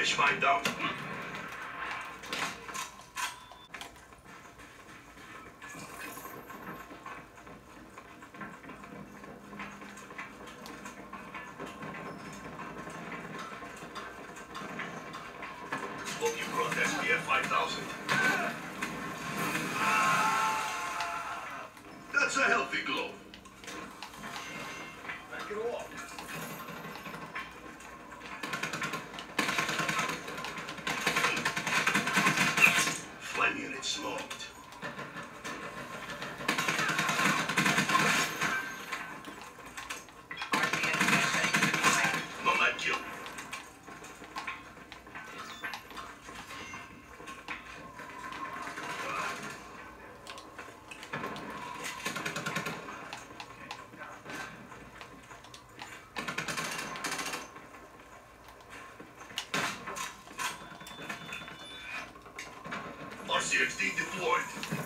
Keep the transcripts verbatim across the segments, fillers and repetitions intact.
Fish mine down. Hope you brought S P F five thousand. That's a healthy glow. Back it off. Flame unit smoked. Nomad kill. R C X D deployed.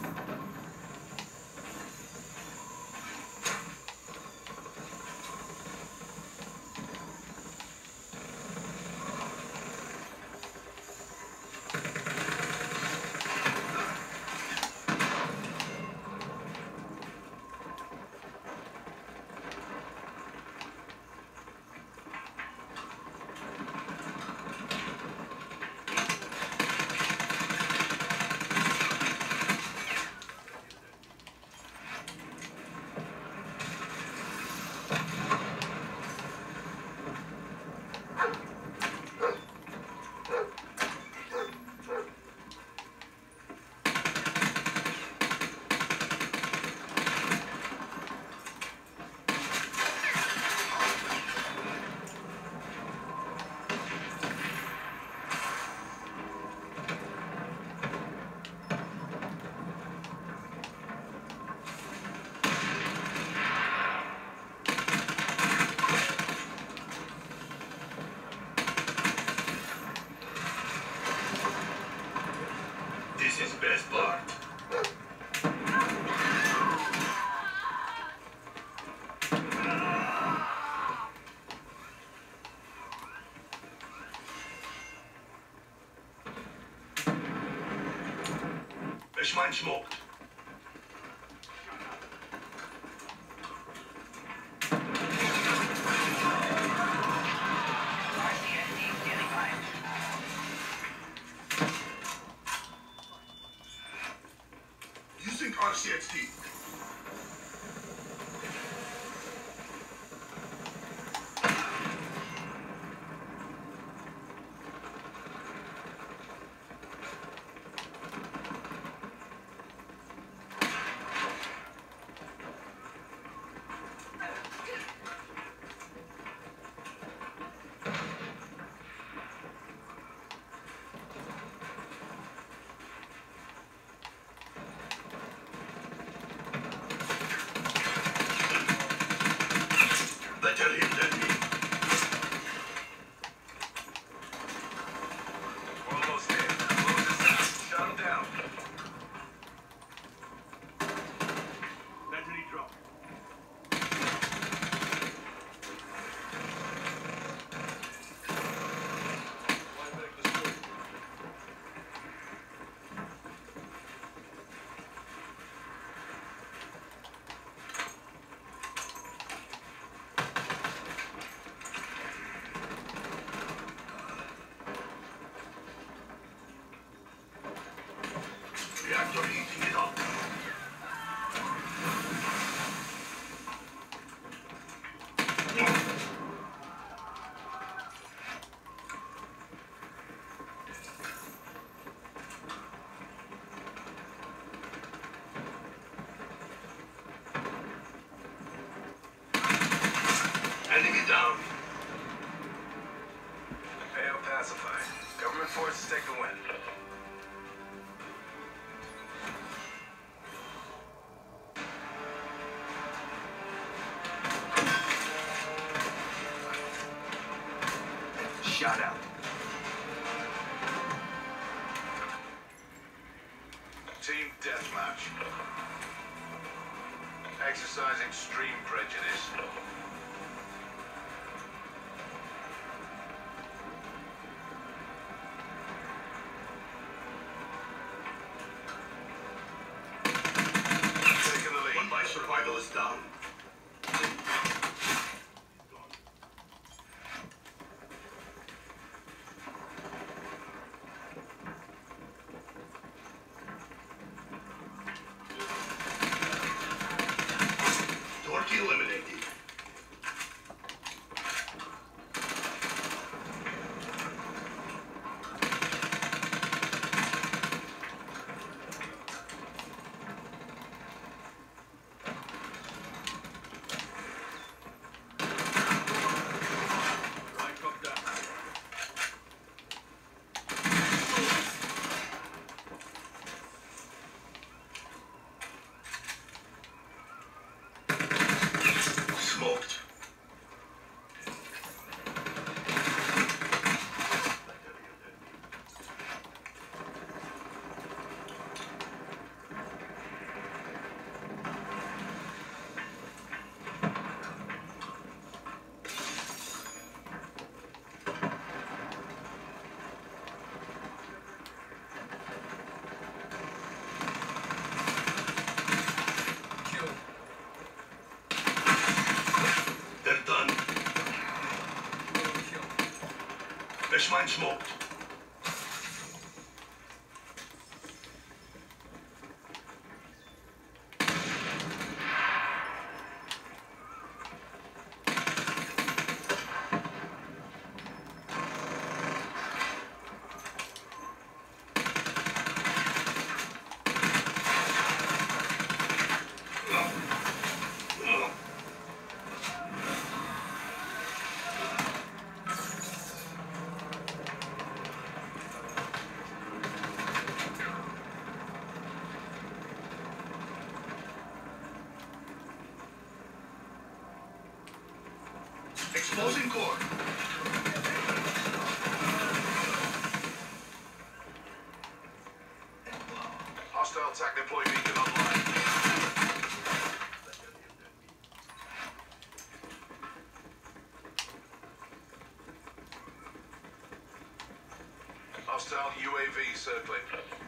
This is best part. Fish mine smoked. Using R C X D. Tell him that me. We're almost there. Close this out. Shut him down. Mentally drop. Reactor heating it up. Enemy down. Fail pacified. Government forces take the win. Shot out. Team deathmatch. Exercise extreme prejudice. down. Torque eliminated. Smoked. They're done. Fish mine smoked. Exposing core. Hostile attack deploy beacon online. Hostile U A V circling.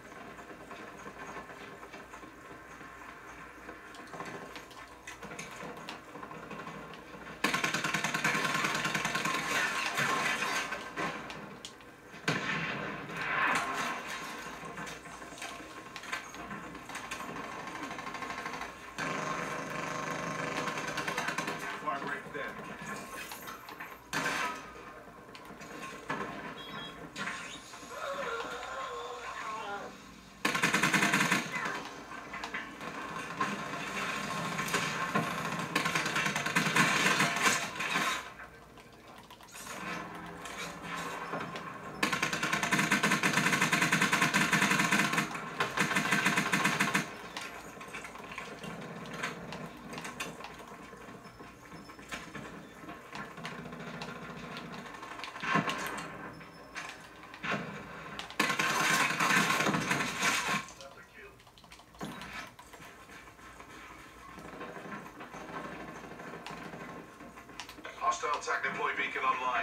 Hostile attack deploy beacon online.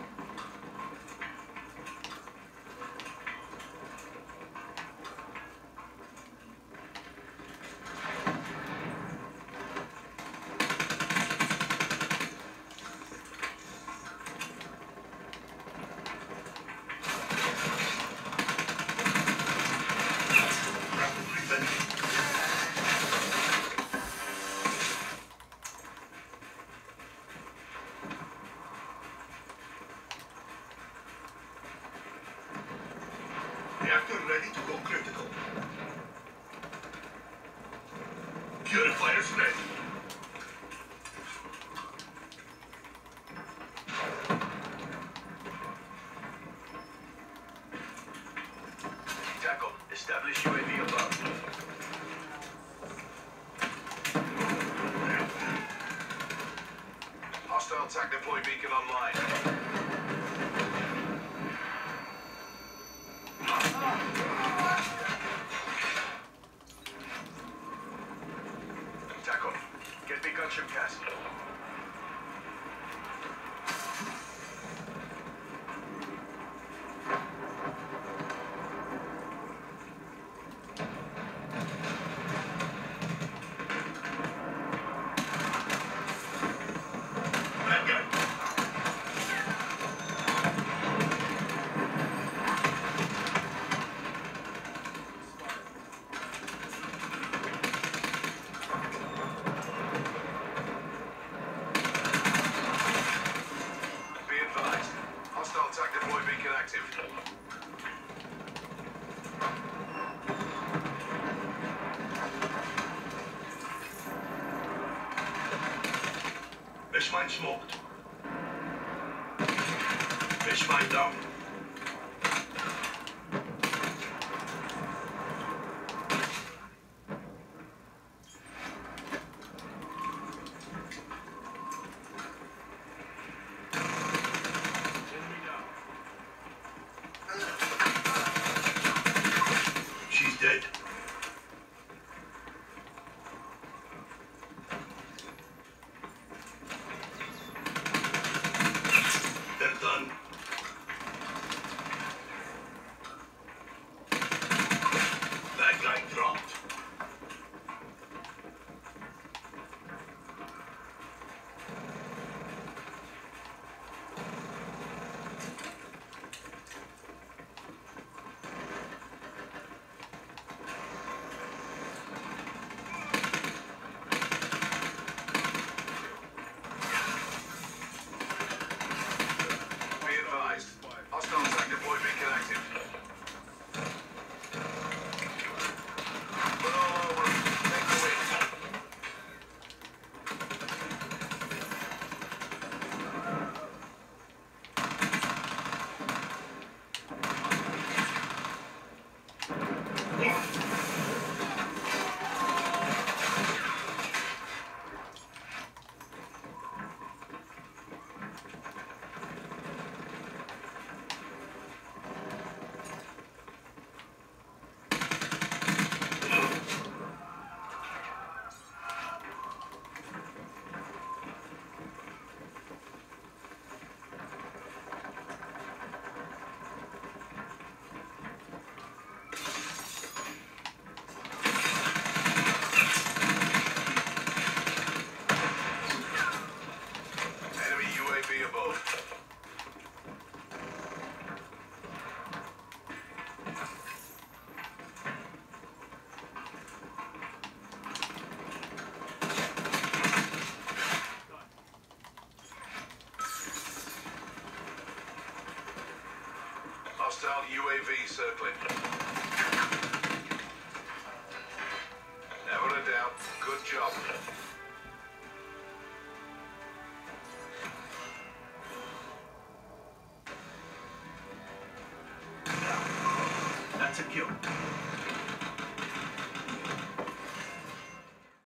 Reactor ready to go critical. Purifiers ready. Tackle. Establish U A V above. Hostile attack deploy beacon online. Get me gunship castle. active. Fish mine smoked. Fish mine down. She's dead. They're done. That guy dropped. Hostile attack deploy beacon active. Put all over. Take the win. Hostile U A V circling. Never a doubt. Good job.